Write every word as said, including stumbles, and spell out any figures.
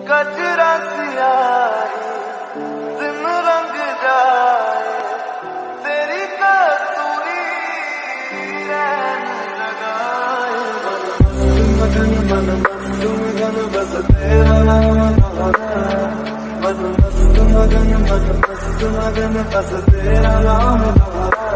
कचरा सियाही दिन रंग जाए तेरी कसूरी रैन लगाए। मगन मन मस्त मगन बस तेरा नाम दोहराए। मन मस्त मगन मन मस्त मगन बस तेरा नाम दोहराए।